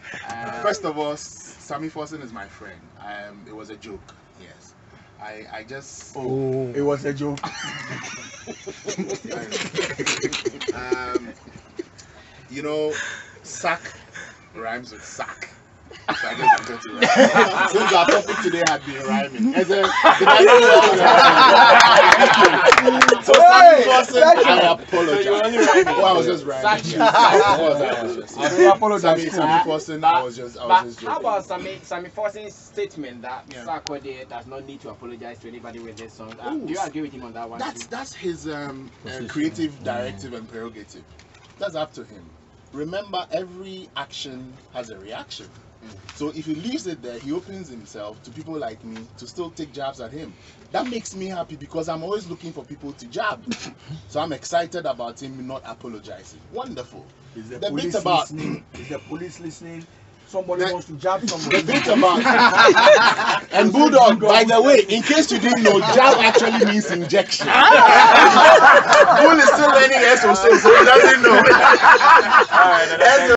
First of all, Sammy Forsen is my friend. It was a joke. Yes. I just. Oh, it was a joke. You know, sack rhymes with sack. So I guess I'm going to rhyme. Since our topic today had been rhyming. So Sammy Forsen, I apologize. So I was just rhyming. Sammy Forsen, I was just joking. How about Sammy Forsen's statement that Sarkodie does not need to apologize to anybody with this song? Do you agree with him on that one? That's his creative directive and prerogative. That's up to him. Remember, every action has a reaction. So if he leaves it there, he opens himself to people like me to still take jabs at him. That makes me happy because I'm always looking for people to jab. So I'm excited about him not apologizing. Wonderful. Is the police listening? Is the police listening? Somebody wants to jab somebody. The bit about and Bulldog, by the way, in case you didn't know, jab actually means injection. Bull is still learning SOC, so he doesn't know.